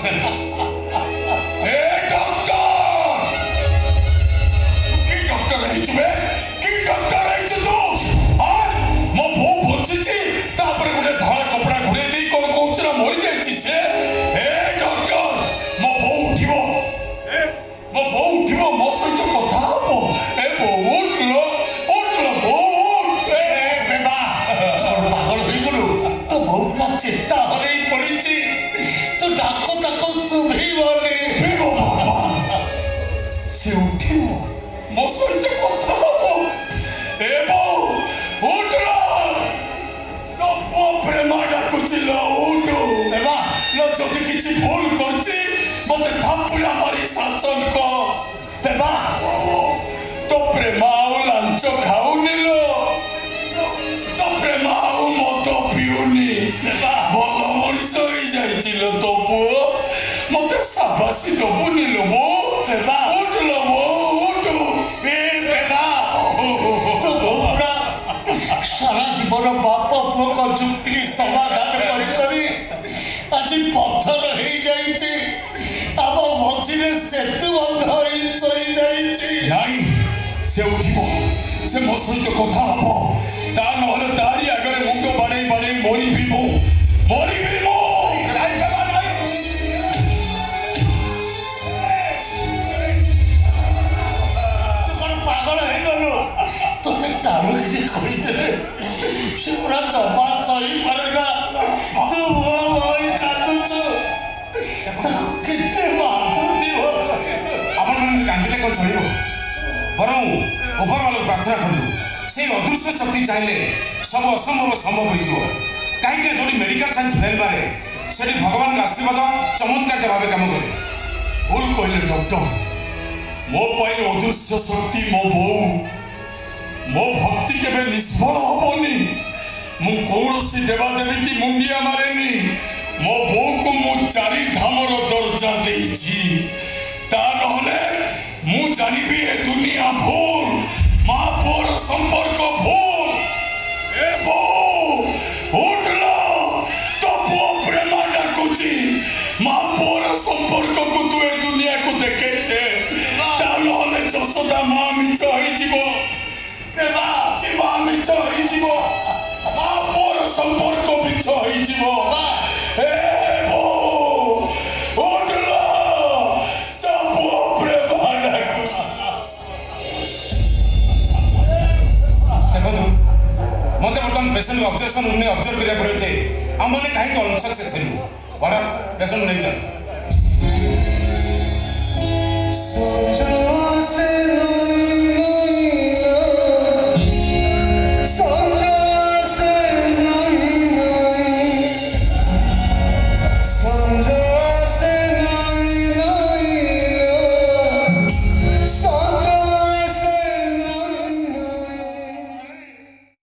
nonsense. Hey, doctor! Ki doctor hai chu be? Ki doctor hai chu tu? Mo boh bocichi, tapare gute dhara kapda ghurei dei kon kohchira mori jaichi se. Hey, doctor! Mo boh uthibo. Mo boh uthibo mo soito kotha habo. E boh utlo boh. Beba, tor pagol hoi golu. To boh pura chetta harei padichi. To dako tako subhibani. Bebo baba. Se uthibo. Mo soito kotha habo. E boh utlo. No può premare cucillo utu. Beba, no jodi kichi bhul korchi. Mote thapura mari shason ko. Beba, to premao lancho khauni lo. To premao moto piuni. Beba, bolo mori soi jaichi lo to puo. Mote sabasi to buni lo bo. Beba, utu lo bo utu. Beba, to bo pura सारा जीवन बाप पुओ को जुक्ति समाधान करी आज पत्थर हो जाइए आम मझे सेतु बंध हो नाई से उठिबो से मो सहित कथा हबो ता नहले तारी आगे मुंड बाड़े बाड़े मरी भी मो पागल हो गलु तोते टाणुगिरी कहीदेले से पूरा जमा सही पड़ेगा तू भाई काटुचु केते बाधुथिब आपण मन कांदिले को चलिबो बरं ओभर वाला प्रार्थना करलु से अदृश्य शक्ति चाहिले सब असंभव संभव हो जिवो काहे के जोडी मेडिकल साइंस फेल बारे सेठी भगवान का आशीर्वाद चमत्कार भाबे काम करे भूल कहले डॉक्टर मो पाई अदृश्य शक्ति मो बो मो भक्ति केबे निष्फल हबनी मु कौनसी देवादेवी की मुंडिया मारेनी मो बो को मु चारि धामर दर्जा देइछि ता नहले मु जानिबी ए दुनिया भूल महापुर संपर्क भूल ए बो उठलो तो पुओ प्रेमा डाकुछि महापुर संपर्क को तू ए दुनिया को देखे दे ता नहले जसोदा मां मिछ होई जिवो देवा कि मां मिछ होई जिवो महापुर संपर्क मिछ होई जिवो ए बो उठलो तो पुओ प्रेमा डाकु देखो मते बर्तमान पेशेंट ऑब्जर्वेशन रूम में ऑब्जर्व करिया पड़े छे हम माने काहे को अनसक्सेस हेलु बड़ा पेशेंट नहीं चल सोचो से